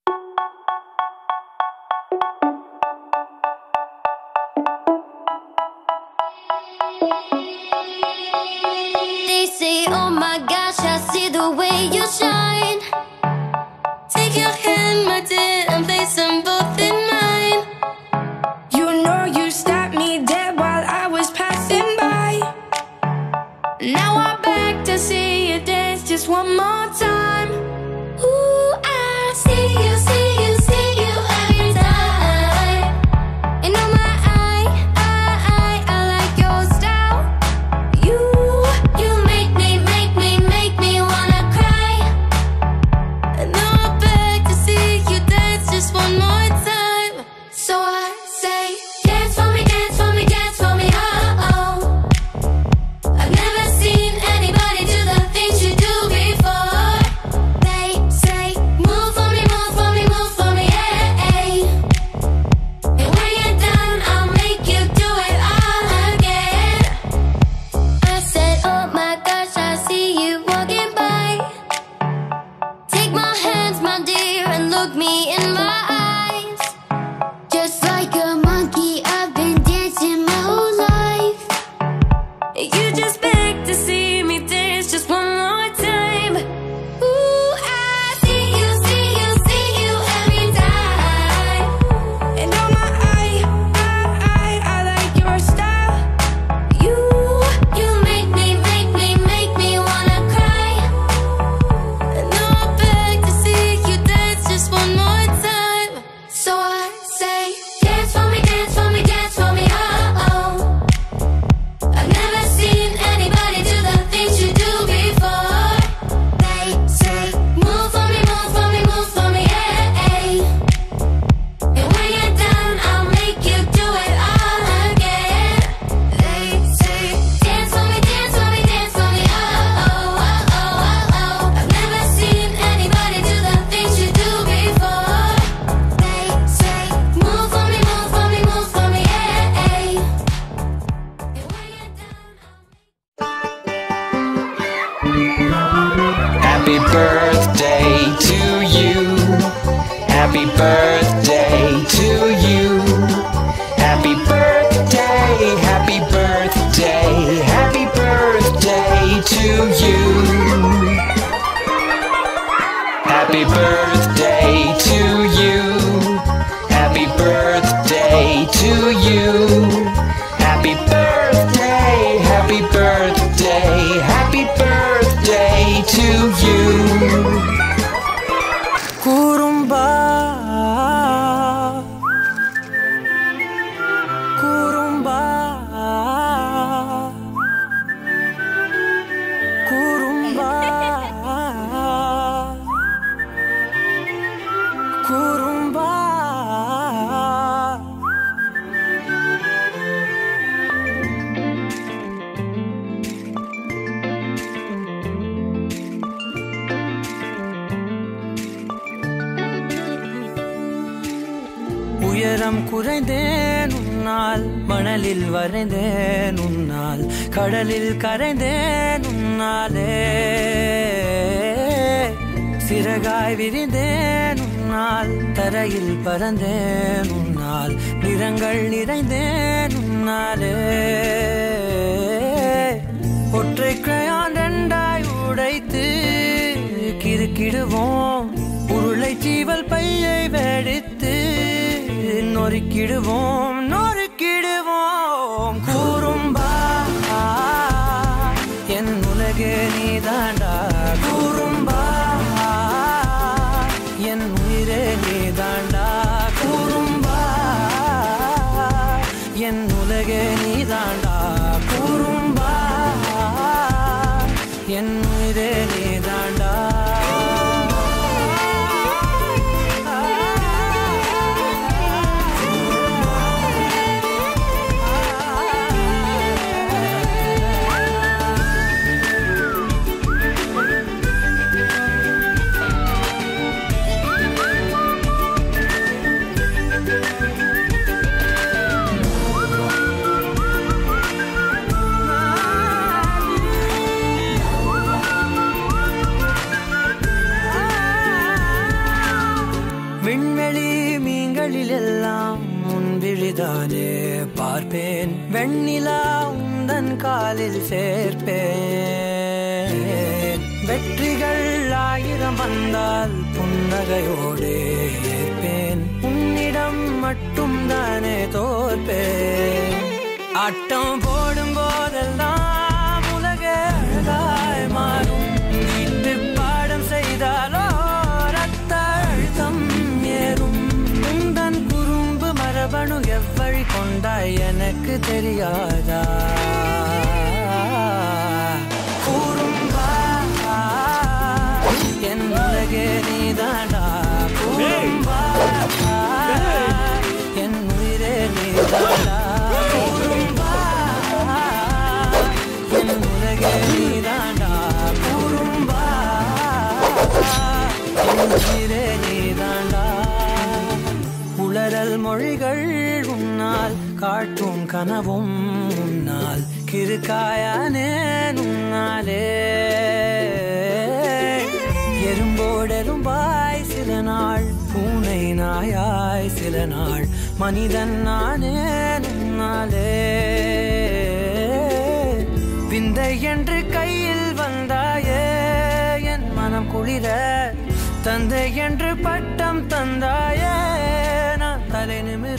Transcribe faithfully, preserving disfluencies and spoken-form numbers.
They say, oh my gosh, I see the way you shine. Take your hand, my dear, and place them both in mine. You know you stopped me dead while I was passing by. Now I beg to see you dance just one more time. Ooh, I see you, see you, see you every time. And oh my, I, I, I, I like your style. You, you make me, make me, make me wanna cry. And now I beg to see you dance just one more time. So I say, dance for me, dance for me, dance for me, oh, oh. I've never seen anybody do the things you do before. They say, move for me, move for me, move for me, yeah, yeah. And when you're done, I'll make you do it all again. I said, oh my gosh, I see you walking by. Take my hands, my dear, and look me in my eyes. Just like a monkey, I've been dancing my whole life. You just beg to see me dance just one more time. Ooh, I see you, see you, see you every time. And oh my, I, I, I, I like your style. You, you make me, make me, make me wanna cry. And now I beg to see you dance just one more time. So I say, dance for me, dance for me, dance for me, oh, oh. I've never seen anybody do the things you do before. They say, move for me, move for me, move for me, yeah, yeah. And when you're done, I'll make you do it all again. They say, dance for me, dance for me, dance for me, oh, oh, oh, oh, oh, oh. I've never seen anybody do the things you do before. They say, move for me, move for me, move for me, yeah, yeah. And when you're done, Happy birthday to you. Happy birthday to you. Happy birthday, happy birthday, happy birthday to you. Happy birthday to you. Happy birthday to you. Happy birthday, happy birthday, happy birthday to you. Kurumba, kurumba, kurumba, kurumba. உயரம் குறைந்தேன் உன்னால், மணலில் வரைந்தேன் உன்னால், கடலில் கரைந்தேன் உன்னாலே. சிறகாய் விரிந்தேன் உன்னால், தரையில் பறந்தேன் உன்னால், நிறங்கள் நிறைந்தேன் உன்னாலே. ஒற்றை கிரையான் ரெண்டாய் உடைத்து கிறுக்கிடுவோம், உருளை சீவல் பையை வெடித்து நொறுக்கிடுவோம், நொறுக்கிடுவோம். கூறும்பா என் உலகே நீதாண்டா, கூறும்பா என் உயிரே நீதாண்டா, கூறும்பா என் உலகே நீதாண்டா, கூறும்பா என் உயிரே நீதாண்டா. விண்வெளி மீன்களில் எல்லாம் உன் விழிதானே பார்ப்பேன் வெண்ணிலா உந்தன் காலில் சேர்ப்பேன் வெற்றிகள் ஆயிரம் வந்தால் புன்னகையோடு ஏற்பேன் உன்னிடம் மட்டும் தானே தோற்பேன் ஆட்டம் போடும் போதெல்லாம் உலக அழகாய் மாறும் வீட்டு பாடம் செய்தாலோ ரத்த அழுத்தம் ஏறும் உந்தன் குறும்பு மரபணு எவ்வழி கொண்டாய் எனக்கு தெரியாதா கூறும்பா என் உலகே நீதாண்டா கூறும்பா என் உயிரே நீதாண்டா கூறும்பா என் உலகே நீதாண்டா கூறும்பா என் உயிரே நீதாண்டா உளறல் மொழிகள் உன்னால் காட்டும் கனவும் உன்னால் கிறுக்காயானே உன்னாலே எறும்போடெரும்பாய் சில நாள் பூனை நாயாய் சில நாள் மனிதன் நானே உன்னாலே விந்தை என்று கையில் வந்தாயே என் மனம் குளிர தந்தை என்று பட்டம் தந்தாயே நான் தலை நிமிர